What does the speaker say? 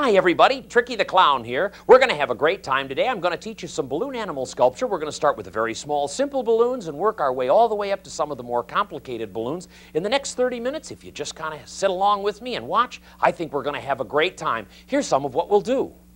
Hi everybody, Tricky the Clown here. We're going to have a great time today. I'm going to teach you some balloon animal sculpture. We're going to start with the very small, simple balloons and work our way all the way up to some of the more complicated balloons. In the next 30 minutes, if you just kind of sit along with me and watch, I think we're going to have a great time. Here's some of what we'll do.